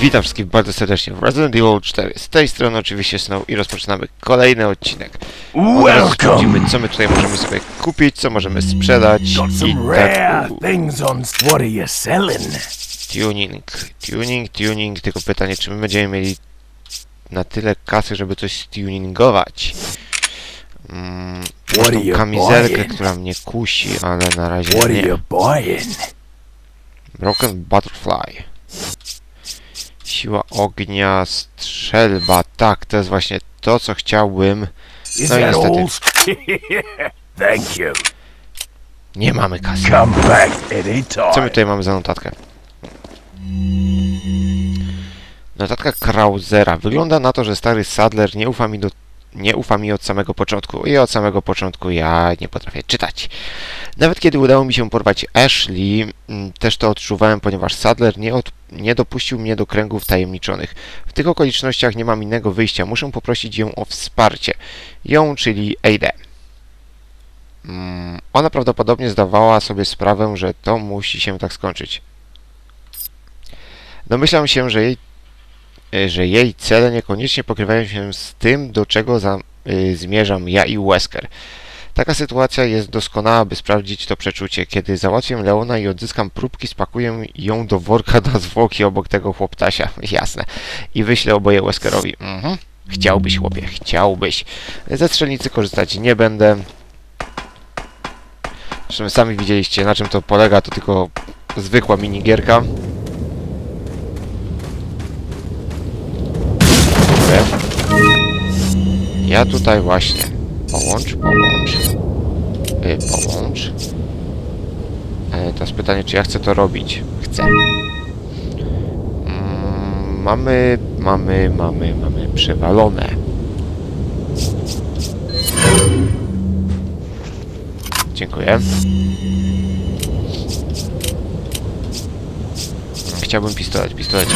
Witam wszystkich bardzo serdecznie w Resident Evil 4. Z tej strony oczywiście Snow i rozpoczynamy kolejny odcinek. Od razu sprawdzimy, co my tutaj możemy sobie kupić, co możemy sprzedać i tak. Tuning, tylko pytanie, czy my będziemy mieli na tyle kasy, żeby coś stuningować. Tą kamizelkę, która mnie kusi, ale na razie nie. Broken Butterfly. Siła ognia, strzelba. Tak, to jest właśnie to, co chciałbym. No i niestety nie mamy kasy. Co my tutaj mamy za notatkę? Notatka Krausera. Wygląda na to, że stary Sadler nie ufa mi od samego początku. I od samego początku ja nie potrafię czytać. Nawet kiedy udało mi się porwać Ashley, też to odczuwałem, ponieważ Sadler nie dopuścił mnie do kręgów tajemniczonych. W tych okolicznościach nie mam innego wyjścia. Muszę poprosić ją o wsparcie. Ją, czyli Adę. Ona prawdopodobnie zdawała sobie sprawę, że to musi się tak skończyć. Domyślam się, że jej cele niekoniecznie pokrywają się z tym, do czego zmierzam ja i Wesker. Taka sytuacja jest doskonała, by sprawdzić to przeczucie. Kiedy załatwię Leona i odzyskam próbki, spakuję ją do worka na zwłoki obok tego chłoptasia. Jasne. I wyślę oboje Weskerowi. Chciałbyś, chłopie, chciałbyś. Ze strzelnicy korzystać nie będę. Zresztą sami widzieliście, na czym to polega. To tylko zwykła minigierka. Ja tutaj właśnie połącz. Teraz pytanie, czy ja chcę to robić? Chcę. Mamy przewalone. Dziękuję. Chciałbym pistolet.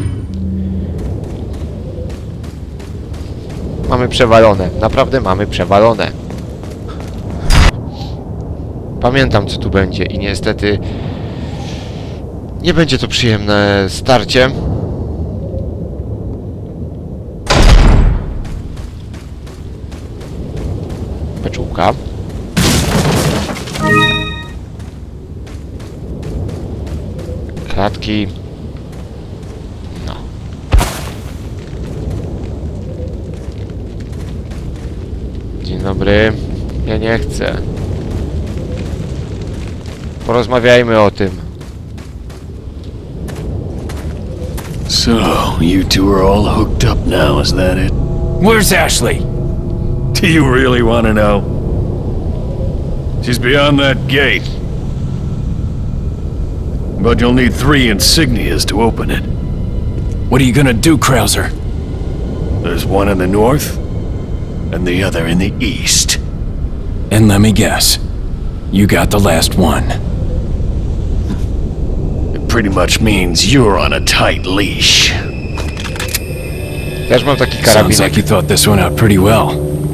Mamy przewalone. Naprawdę mamy przewalone. Pamiętam, co tu będzie i niestety nie będzie to przyjemne starcie. Beczułka. Klatki. Dzień dobry. Ja nie chcę. Porozmawiajmy o tym. So, you two are all hooked up now, is that it? Where's Ashley? Do you really want to know? She's beyond that gate. But you'll need 3 insignias to open it. What are you gonna do, Krauser? There's one in the north, and the other in the east. And let me guess, you got the last one. It pretty much means you're on a tight leash. Też mam taki Sounds karabinek. like you thought this one out pretty well.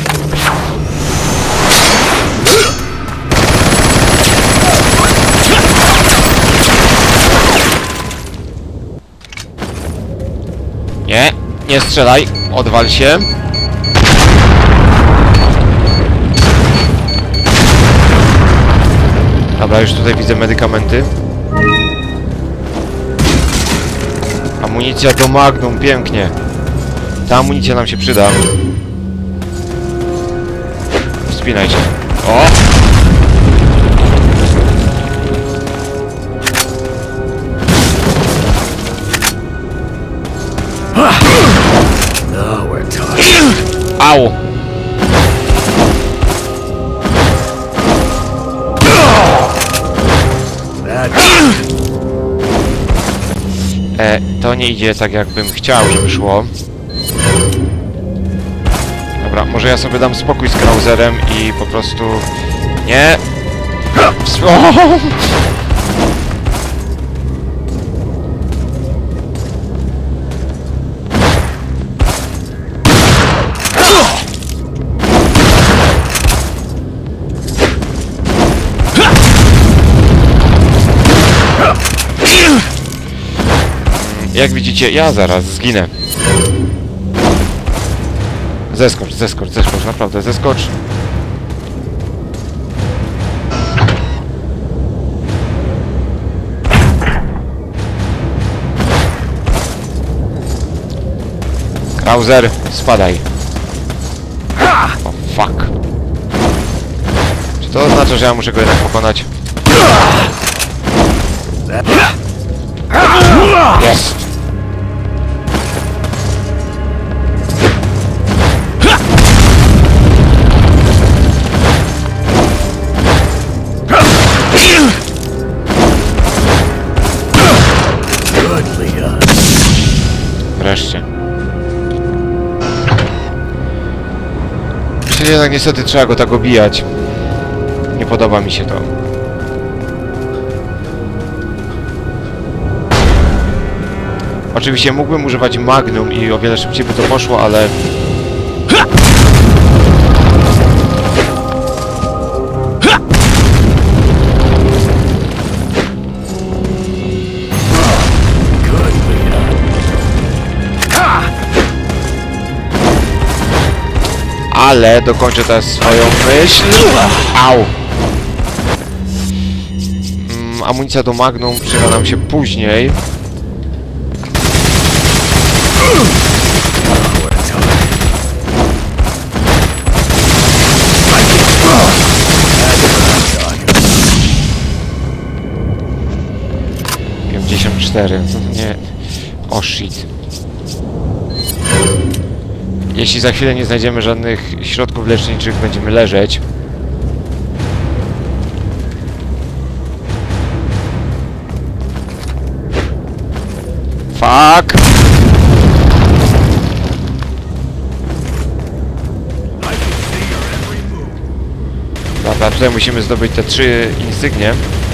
Nie strzelaj, odwal się. Dobra, już tutaj widzę medykamenty. Amunicja do Magnum, pięknie. Ta amunicja nam się przyda. Wspinaj się. O! Now we're talking. Au! To nie idzie tak, jakbym chciał, żeby szło. Dobra, może ja sobie dam spokój z Krauserem i po prostu... Nie! Jak widzicie, ja zaraz zginę. Zeskocz, zeskocz, zeskocz, naprawdę, zeskocz. Krauser, spadaj. O, fuck. Czy to oznacza, że ja muszę go jednak pokonać? Jest! Wreszcie. Czyli jednak niestety trzeba go tak obijać. Nie podoba mi się to. Oczywiście mógłbym używać Magnum i o wiele szybciej by to poszło, ale... Ale dokończę teraz swoją myśl. Au! Amunicja do Magnum przyda nam się później. Nie. O shit. Jeśli za chwilę nie znajdziemy żadnych środków leczniczych, będziemy leżeć. Fuck! Dobra, tutaj musimy zdobyć te 3 insygnie.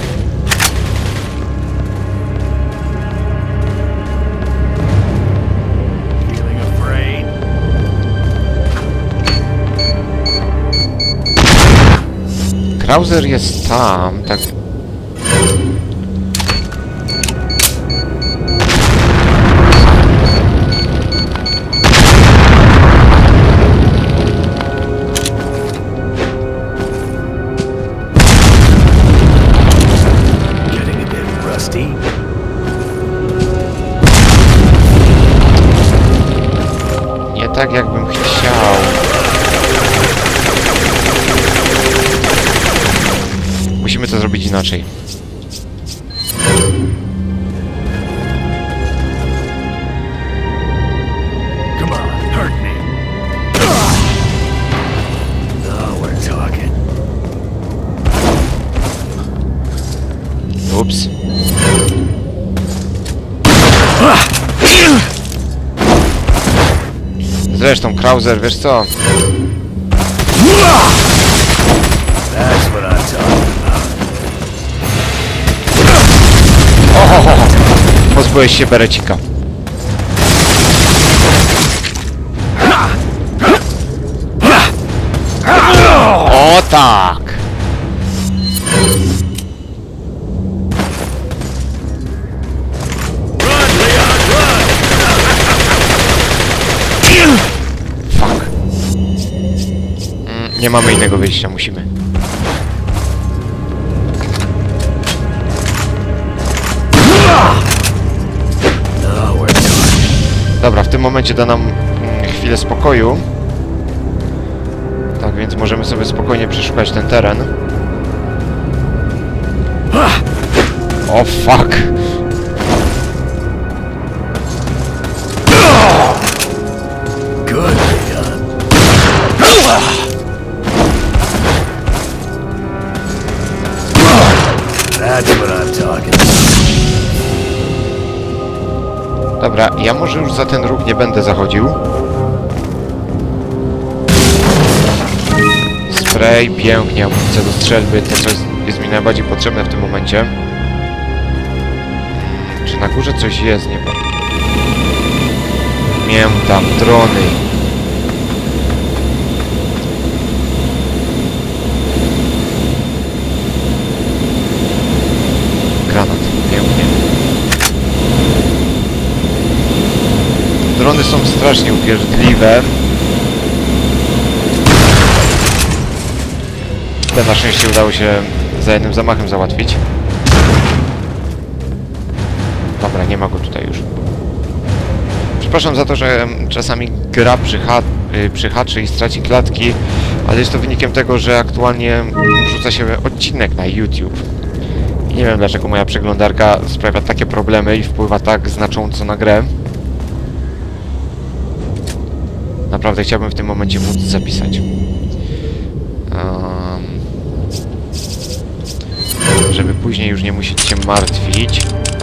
Krauser jest tam, tak... Nie tak, jakbym chciał. Musimy to zrobić inaczej. Ups. Zresztą, Krauser, wiesz co? Ohoho! Pozbyłeś się berecika. O tak! Fuck. Nie mamy innego wyjścia, musimy. Dobra, w tym momencie da nam chwilę spokoju. Tak więc możemy sobie spokojnie przeszukać ten teren. O fuck! Dobra, ja może już za ten róg nie będę zachodził. Spray, pięknie, amunicja do strzelby, to co jest mi najbardziej potrzebne w tym momencie. Czy na górze coś jest? Nie wiem. Miałem tam drony. Granat, pięknie. drony są strasznie upierdliwe. Te na szczęście udało się za jednym zamachem załatwić. Dobra, nie ma go tutaj już. Przepraszam za to, że czasami gra przyhaczy i straci klatki, ale jest to wynikiem tego, że aktualnie wrzuca się odcinek na YouTube. I nie wiem, dlaczego moja przeglądarka sprawia takie problemy i wpływa tak znacząco na grę. Naprawdę chciałbym w tym momencie móc zapisać. Żeby później już nie musieć się martwić.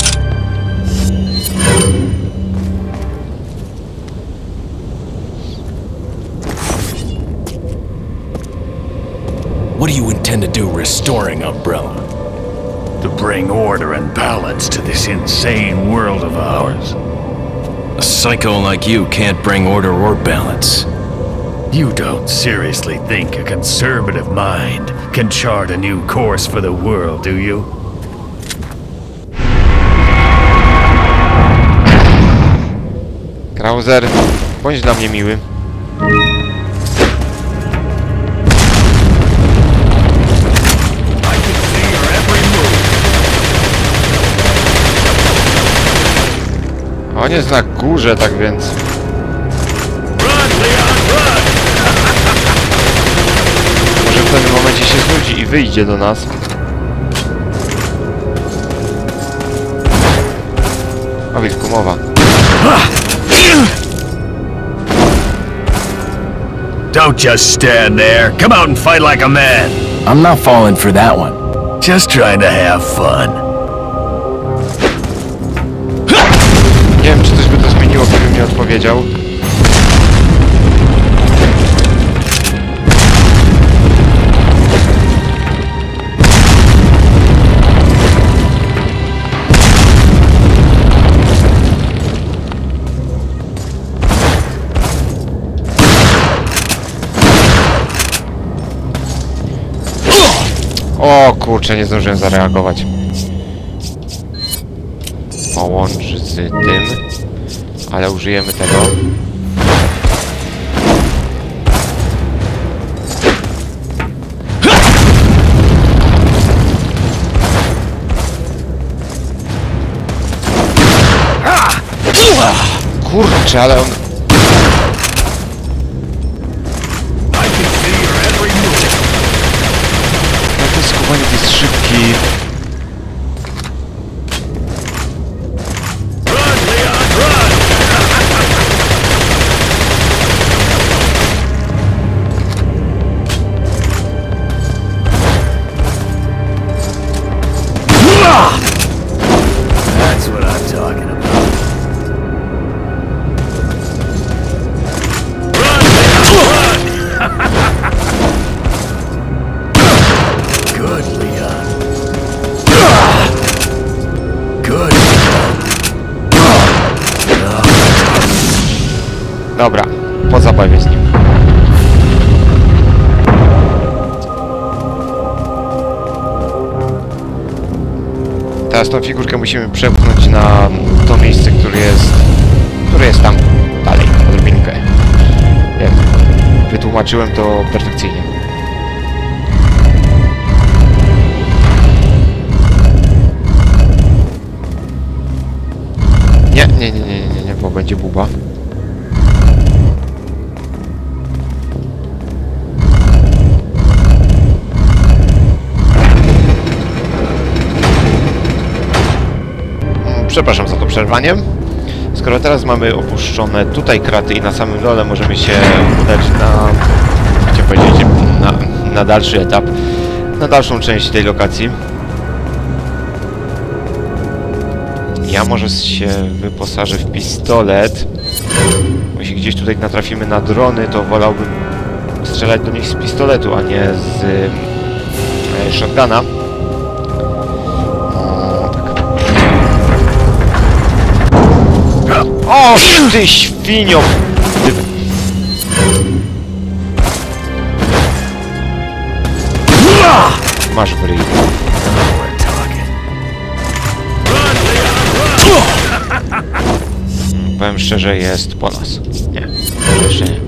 What do you intend to do restoring Umbrella? To bring order and balance to this insane world of ours. A psycho like you can't bring order or balance. You don't seriously think a conservative mind can chart a new course for the world, do you? Krauser, bądź dla mnie miły. On jest na górze, tak więc... Może w pewnym momencie się znudzi i wyjdzie do nas. O wilku mowa. Don't just stand there. Come out and fight like a man. I'm not falling for that one. Just trying to have fun. Nie wiem, czy coś by to zmieniło, gdybym nie odpowiedział. O kurczę, nie zdążyłem zareagować. Połącz z tym, ale użyjemy tego. Kurczę, ale on... No ten skubaniec jest szybki. That's what I'm talking about. Good, Leon. Good. Dobra, po zabawie z nim. Teraz tą figurkę musimy przepchnąć na to miejsce, które jest tam dalej, odrobinkę. Wiem, wytłumaczyłem to perfekcyjnie. Nie, bo będzie buba. Przepraszam za to przerwanie. Skoro teraz mamy opuszczone tutaj kraty i na samym dole możemy się udać na... chciałem powiedzieć, na dalszy etap, na dalszą część tej lokacji. Ja może się wyposażę w pistolet. Jeśli gdzieś tutaj natrafimy na drony, to wolałbym strzelać do nich z pistoletu, a nie z shotguna. O, ty świnio! Masz w ryj. powiem szczerze, jest po nas. Nie, jeszcze nie.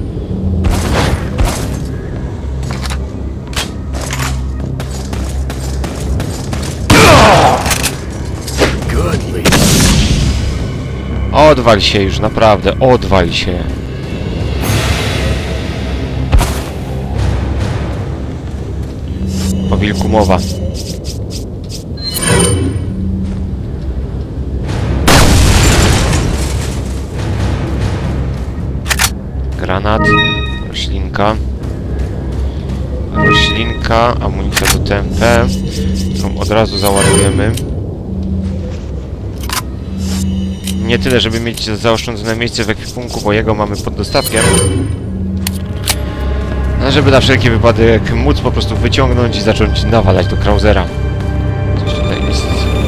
Odwal się już, naprawdę, odwal się. Po wilku mowa. Granat, roślinka. Roślinka, amunicja do TMP, którą od razu załadujemy. Nie tyle, żeby mieć zaoszczędzone miejsce w ekwipunku, bo jego mamy pod dostatkiem. Ale żeby na wszelki wypadek móc po prostu wyciągnąć i zacząć nawalać do Krausera. Coś tutaj jest.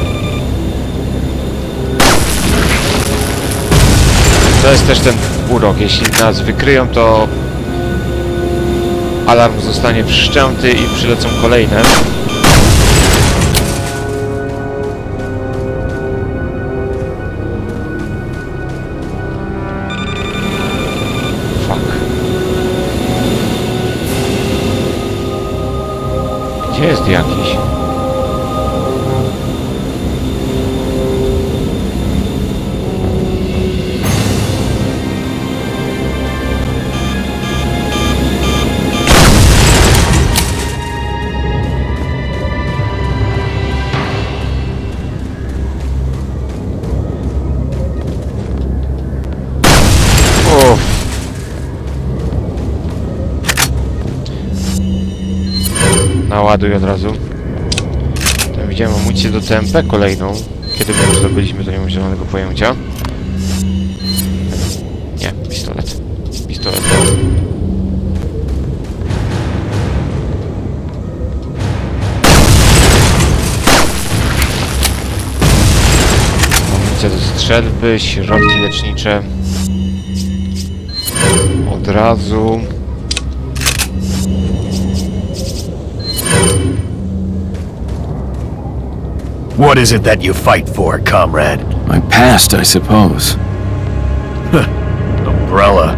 To jest też ten urok. Jeśli nas wykryją, to alarm zostanie wszczęty i przylecą kolejne. Gdzie jest jakiś? Naładuj od razu. Tam widziałem amunicję do TMP kolejną. Kiedy my ją zdobyliśmy, to nie mam zielonego pojęcia. Nie, pistolet. Pistolet. Amunicja do strzelby, środki lecznicze. Od razu. What is it that you fight for, comrade? My past, I suppose. Umbrella.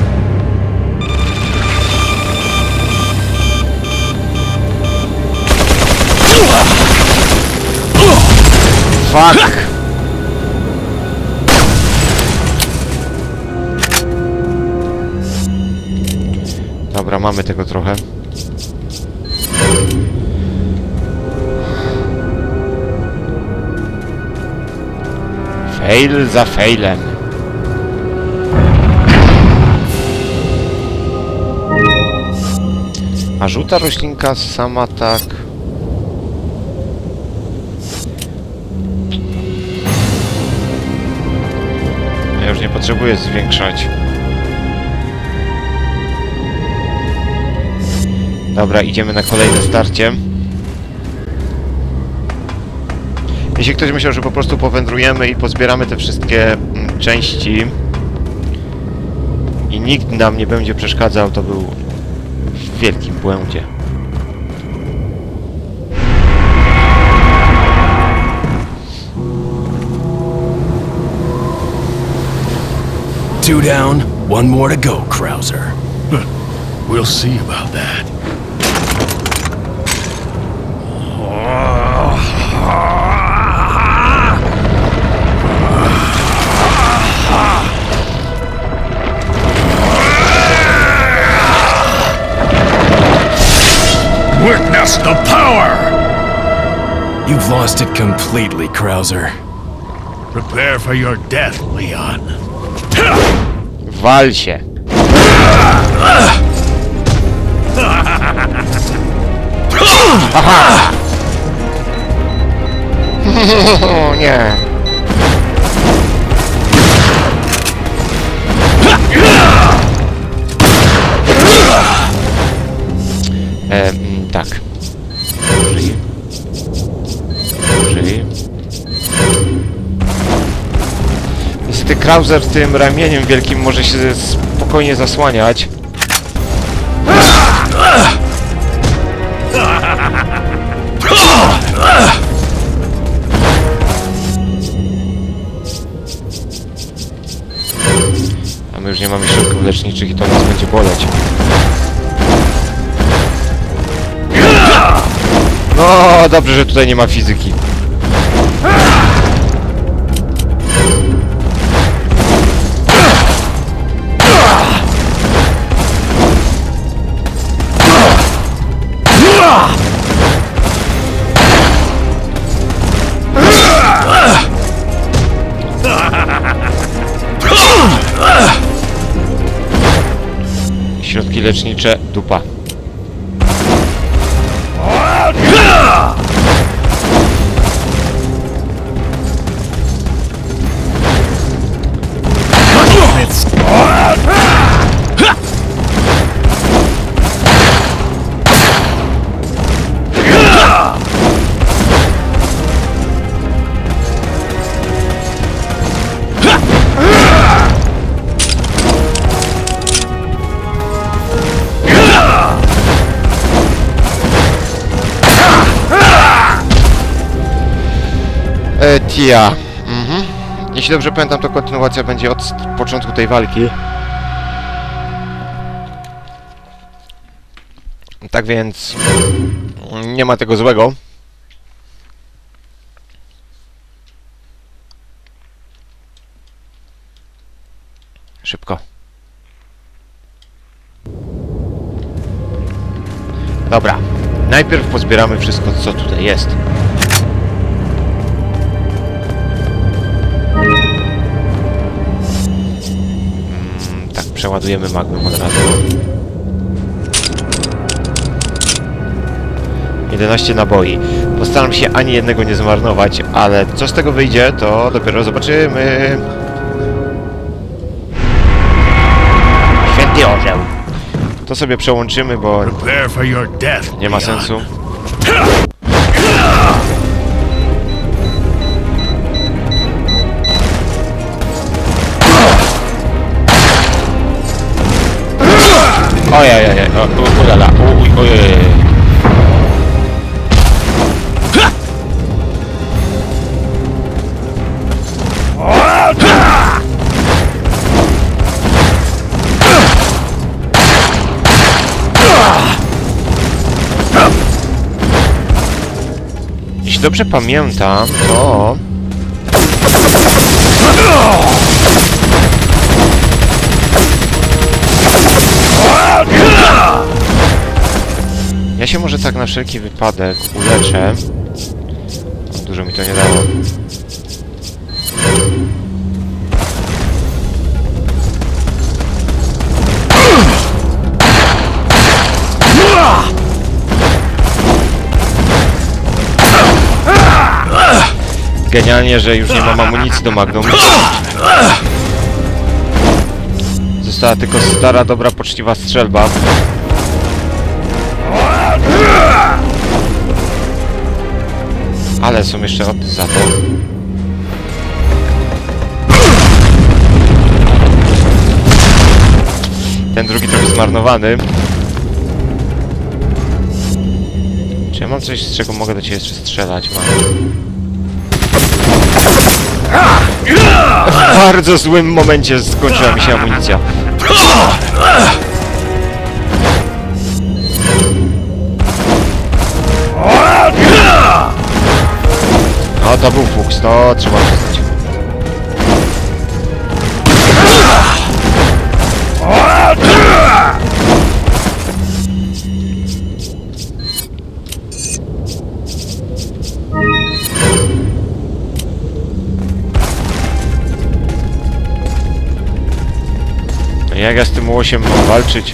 Fuck! Dobra, mamy tego trochę. Fail za failem. A żółta roślinka sama tak... Ja już nie potrzebuję zwiększać. Dobra, idziemy na kolejne starcie. Jeśli ktoś myślał, że po prostu powędrujemy i pozbieramy te wszystkie części i nikt nam nie będzie przeszkadzał, to był w wielkim błędzie. Two down, one more to go, Krauser. We'll see about that. Witness the power! You've lost it completely, Krauser. Prepare for your death, Leon. Wal się! Aha! Nie! Tak. Żyj. Żyj. Niestety Krauser tym ramieniem wielkim może się spokojnie zasłaniać. my już nie mamy środków leczniczych i to nas będzie boleć. No, dobrze, że tutaj nie ma fizyki. Środki lecznicze, dupa. Tia. Jeśli dobrze pamiętam, to kontynuacja będzie od początku tej walki. Tak więc nie ma tego złego. Szybko. Dobra. Najpierw pozbieramy wszystko, co tutaj jest. Tak, przeładujemy magmę od razu. 11 naboi. Postaram się ani jednego nie zmarnować, ale co z tego wyjdzie, to dopiero zobaczymy. Święty orzeł. To sobie przełączymy, bo nie ma sensu. Ojej, ulala, ojej. Jeśli dobrze pamiętam, to... Ja się może tak na wszelki wypadek uleczę. Dużo mi to nie dało. Genialnie, że już nie mam amunicji do Magnum. Została tylko stara, dobra, poczciwa strzelba. Ale są jeszcze od za to. Ten drugi trochę zmarnowany. Czy ja mam coś, z czego mogę do ciebie jeszcze strzelać? Mam. W bardzo złym momencie skończyła mi się amunicja. No to był fuks, to trzeba przyznać. Jak ja z tym łosiem mam walczyć?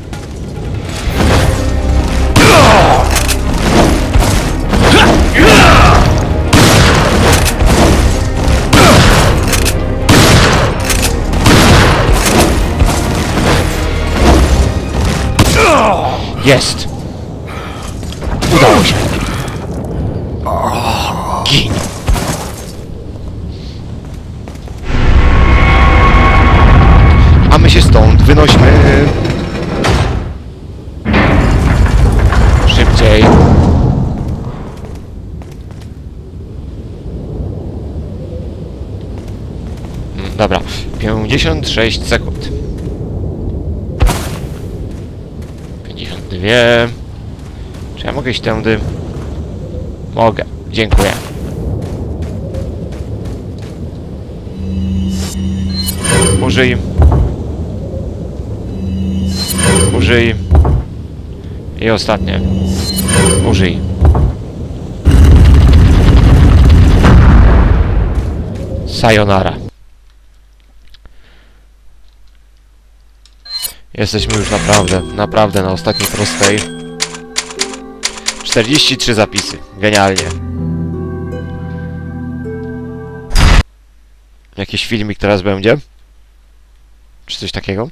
Jest! Udało się! Gin! A my się stąd wynośmy! Szybciej! Dobra, 56 sekund. dwie. Czy ja mogę iść tędy? Mogę. Dziękuję. Użyj. Użyj. I ostatnie. Użyj. Sayonara. Jesteśmy już naprawdę na ostatniej prostej. 43 zapisy. Genialnie. Jakiś filmik teraz będzie? Czy coś takiego?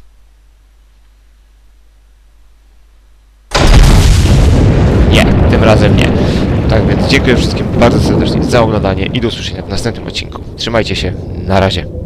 Nie, tym razem nie. Tak więc dziękuję wszystkim bardzo serdecznie za oglądanie i do usłyszenia w następnym odcinku. Trzymajcie się, na razie.